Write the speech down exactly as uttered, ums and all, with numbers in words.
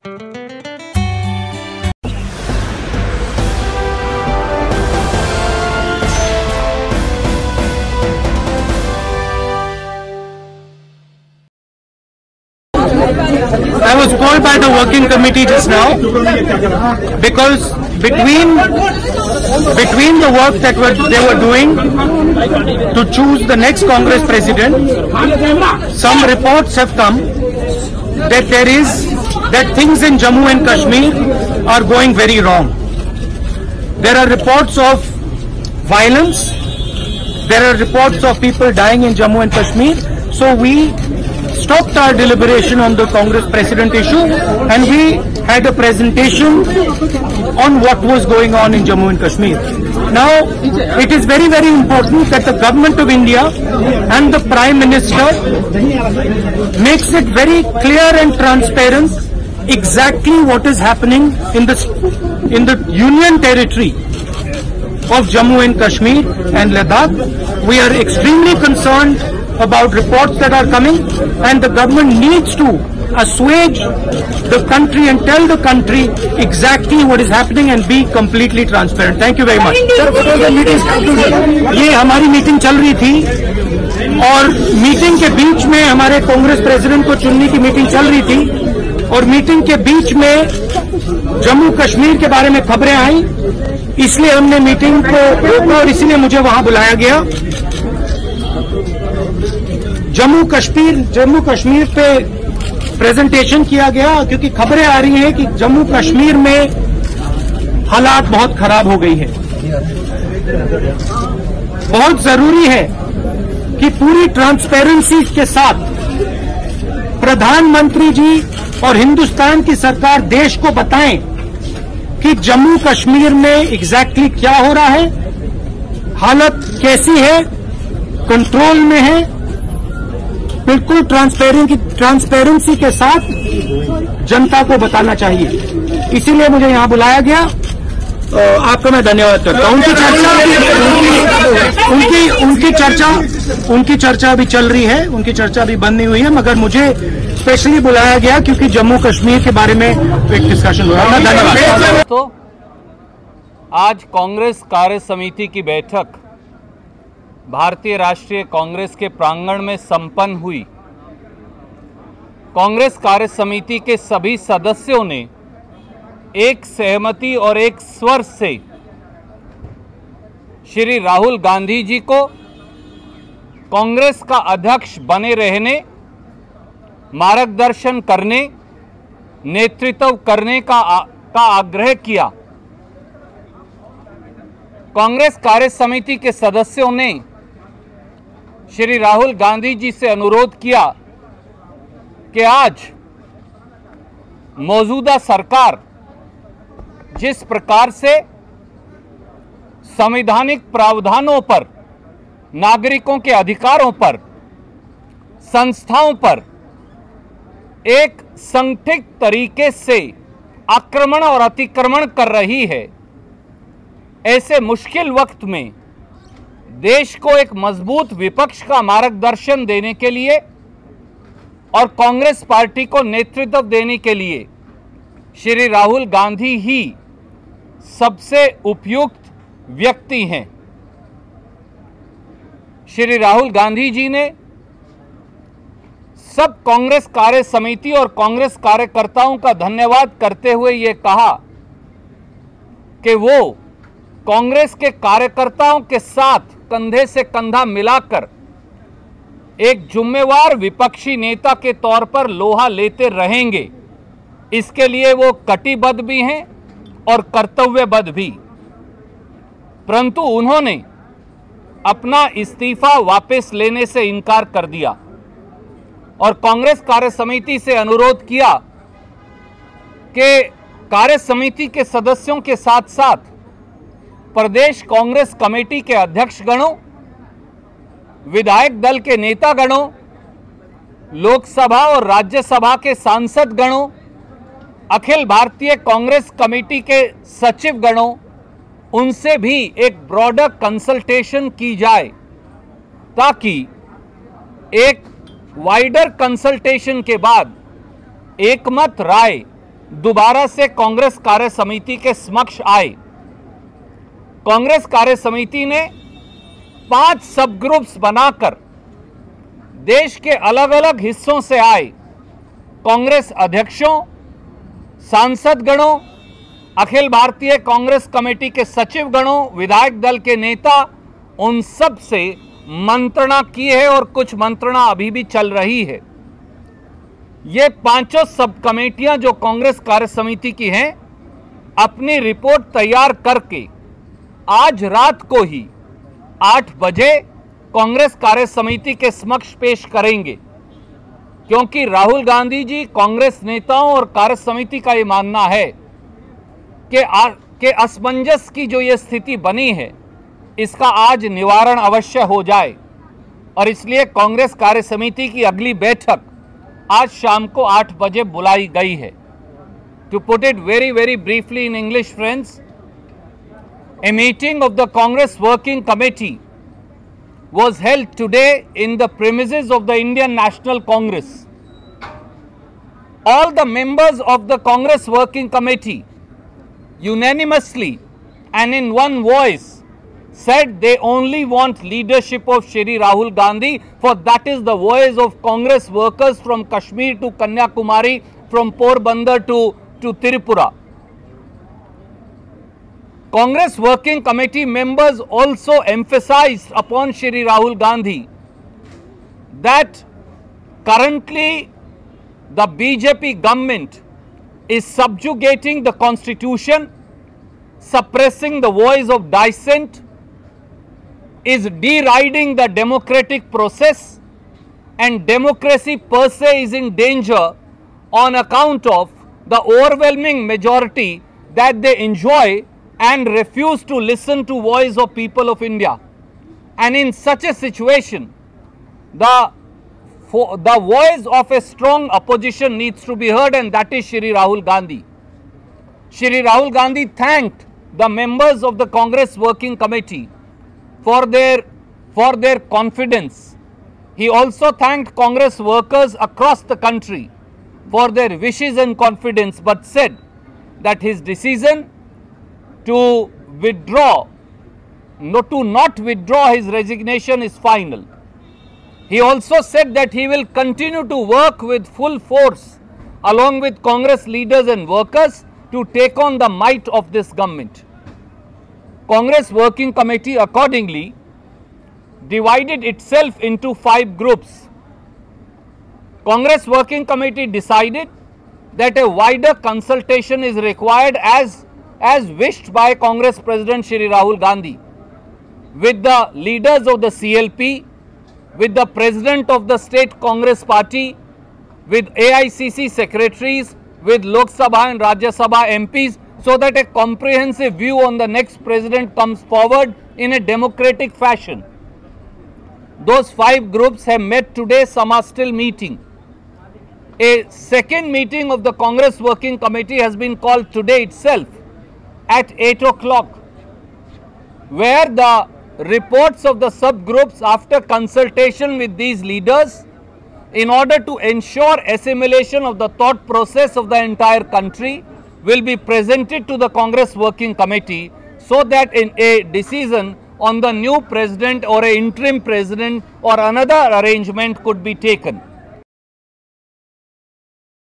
I was called by the working committee just now because between between the work that were, they were doing to choose the next Congress president, some reports have come that there is that things in Jammu and Kashmir are going very wrong. There are reports of violence. There are reports of people dying in Jammu and Kashmir. So we stopped our deliberation on the Congress president issue and we had a presentation on what was going on in Jammu and Kashmir. Now, it is very, very important that the government of India and the Prime Minister makes it very clear and transparent exactly what is happening in the, in the Union territory of Jammu and Kashmir and Ladakh. We are extremely concerned about reports that are coming, and the government needs to assuage the country and tell the country exactly what is happening and be completely transparent. Thank you very much. ये हमारी meeting चल रही थी और meeting के बीच में हमारे Congress president को चुनने की मीटिंग चल रही थी और मीटिंग के बीच में जम्मू कश्मीर के बारे में खबरें आई, इसलिए हमने मीटिंग को रोका और इसीलिए मुझे वहां बुलाया गया। जम्मू कश्मीर जम्मू कश्मीर पे प्रेजेंटेशन किया गया क्योंकि खबरें आ रही हैं कि जम्मू कश्मीर में हालात बहुत खराब हो गई है। बहुत जरूरी है कि पूरी ट्रांसपेरेंसी के साथ प्रधानमंत्री जी और हिंदुस्तान की सरकार देश को बताएं कि जम्मू कश्मीर में एग्जैक्टली क्या हो रहा है, हालत कैसी है, कंट्रोल में है, बिल्कुल ट्रांसपेरेंसी ट्रांसपेरेंसी के साथ जनता को बताना चाहिए। इसीलिए मुझे यहां बुलाया गया। आपका मैं धन्यवाद करता हूं। उनकी चर्चा उनकी उनकी चर्चा उनकी चर्चा अभी चल रही है, उनकी चर्चा अभी बंद नहीं हुई है, मगर मुझे स्पेशली बुलाया गया क्योंकि जम्मू कश्मीर के बारे में एक डिस्कशन हो रहा है। धन्यवाद। तो आज कांग्रेस कार्य समिति की बैठक भारतीय राष्ट्रीय कांग्रेस के प्रांगण में संपन्न हुई। कांग्रेस कार्य समिति के सभी सदस्यों ने एक सहमति और एक स्वर से श्री राहुल गांधी जी को कांग्रेस का अध्यक्ष बने रहने, मार्गदर्शन करने, नेतृत्व करने का आ, का आग्रह किया। कांग्रेस कार्य समिति के सदस्यों ने श्री राहुल गांधी जी से अनुरोध किया कि आज मौजूदा सरकार जिस प्रकार से संवैधानिक प्रावधानों पर, नागरिकों के अधिकारों पर, संस्थाओं पर एक संगठित तरीके से आक्रमण और अतिक्रमण कर रही है, ऐसे मुश्किल वक्त में देश को एक मजबूत विपक्ष का मार्गदर्शन देने के लिए और कांग्रेस पार्टी को नेतृत्व देने के लिए श्री राहुल गांधी ही सबसे उपयुक्त व्यक्ति हैं। श्री राहुल गांधी जी ने सब कांग्रेस कार्य समिति और कांग्रेस कार्यकर्ताओं का धन्यवाद करते हुए ये कहा कि वो कांग्रेस के कार्यकर्ताओं के साथ कंधे से कंधा मिलाकर एक जिम्मेवार विपक्षी नेता के तौर पर लोहा लेते रहेंगे। इसके लिए वो कटिबद्ध भी हैं और कर्तव्यबद्ध भी। परंतु उन्होंने अपना इस्तीफा वापस लेने से इनकार कर दिया और कांग्रेस कार्य समिति से अनुरोध किया कि कार्य समिति के सदस्यों के साथ साथ प्रदेश कांग्रेस कमेटी के अध्यक्ष गणों, विधायक दल के नेता गणों, लोकसभा और राज्यसभा के सांसद गणों, अखिल भारतीय कांग्रेस कमेटी के सचिव गणों, उनसे भी एक ब्रॉडर कंसल्टेशन की जाए ताकि एक वाइडर कंसल्टेशन के बाद एकमत राय दोबारा से कांग्रेस कार्य समिति के समक्ष आए। कांग्रेस कार्य समिति ने पांच सब ग्रुप्स बनाकर देश के अलग अलग हिस्सों से आए कांग्रेस अध्यक्षों, सांसद गणों, अखिल भारतीय कांग्रेस कमेटी के सचिव गणों, विधायक दल के नेता, उन सब से मंत्रणा की है और कुछ मंत्रणा अभी भी चल रही है। ये पांचों सब कमेटियां जो कांग्रेस कार्य समिति की हैं, अपनी रिपोर्ट तैयार करके आज रात को ही आठ बजे कांग्रेस कार्य समिति के समक्ष पेश करेंगे, क्योंकि राहुल गांधी जी, कांग्रेस नेताओं और कार्य समिति का ये मानना है कि आ, कि असमंजस की जो ये स्थिति बनी है, इसका आज निवारण अवश्य हो जाए। और इसलिए कांग्रेस कार्य समिति की अगली बैठक आज शाम को आठ बजे बुलाई गई है। To put it very very briefly in English, friends, a meeting of the Congress Working Committee was held today in the premises of the Indian National Congress. All the members of the Congress Working Committee unanimously and in one voice said they only want leadership of Shri Rahul Gandhi, for that is the voice of Congress workers from Kashmir to Kanyakumari, from Porbandar to, to Tripura. Congress Working Committee members also emphasized upon Shri Rahul Gandhi that currently the B J P government is subjugating the constitution, suppressing the voice of dissent, is deriding the democratic process, and democracy per se is in danger on account of the overwhelming majority that they enjoy and refuse to listen to voice of people of India. And in such a situation, the, for, the voice of a strong opposition needs to be heard, and that is Shri Rahul Gandhi. Shri Rahul Gandhi thanked the members of the Congress Working Committee for their, for their confidence. He also thanked Congress workers across the country for their wishes and confidence, but said that his decision to withdraw, not to not withdraw his resignation is final. He also said that he will continue to work with full force along with Congress leaders and workers to take on the might of this government. Congress Working Committee accordingly divided itself into five groups. Congress Working Committee decided that a wider consultation is required as as wished by Congress President Shri Rahul Gandhi, with the leaders of the C L P, with the President of the State Congress Party, with A I C C secretaries, with Lok Sabha and Rajya Sabha M Ps, so that a comprehensive view on the next president comes forward in a democratic fashion. Those five groups have met today, some are still meeting. A second meeting of the Congress Working Committee has been called today itself at eight o'clock, where the reports of the subgroups, after consultation with these leaders, in order to ensure assimilation of the thought process of the entire country, will be presented to the Congress Working Committee, so that in a decision on the new president or an interim president or another arrangement could be taken.